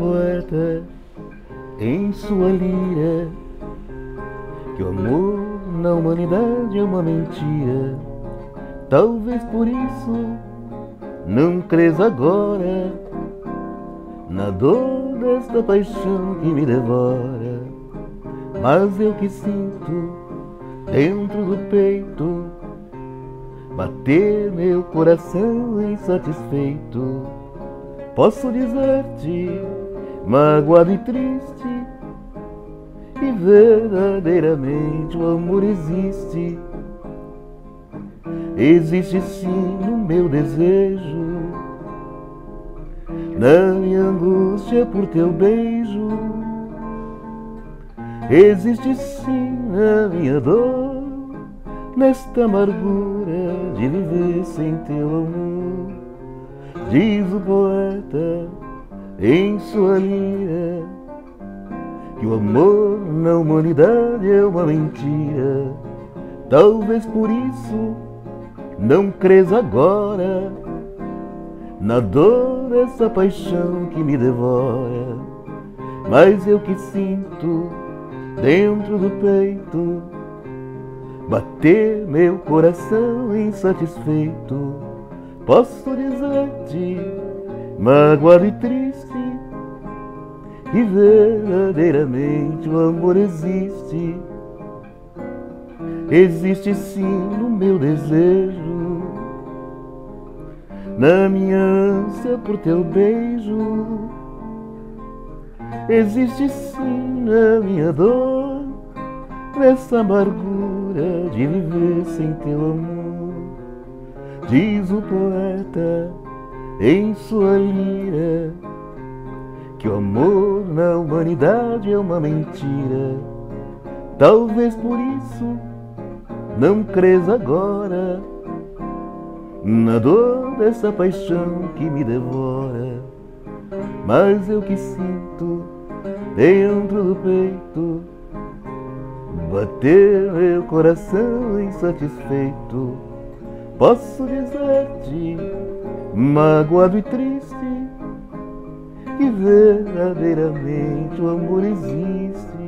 poeta em sua lira que o amor na humanidade é uma mentira. Talvez por isso não crês agora na dor desta paixão que me devora. Mas eu que sinto dentro do peito bater meu coração insatisfeito. Posso dizer-te, magoado e triste, que verdadeiramente o amor existe. Existe sim no meu desejo, na minha angústia por teu beijo. Existe sim na minha dor, nesta amargura de viver sem teu amor. Diz o poeta em sua lira que o amor na humanidade é uma mentira. Talvez por isso não crês agora na dor dessa paixão que me devora. Mas eu que sinto dentro do peito bater meu coração insatisfeito. Posso dizer-te, magoado e triste, que verdadeiramente o amor existe. Existe sim no meu desejo, na minha ânsia por teu beijo. Existe sim na minha dor, nessa amargura de viver sem teu amor. Diz o poeta em sua lira que o amor na humanidade é uma mentira. Talvez por isso não crês agora na dor dessa paixão que me devora. Mas eu que sinto dentro do peito bater meu coração insatisfeito. Posso dizer-te, magoado e triste, que verdadeiramente o amor existe.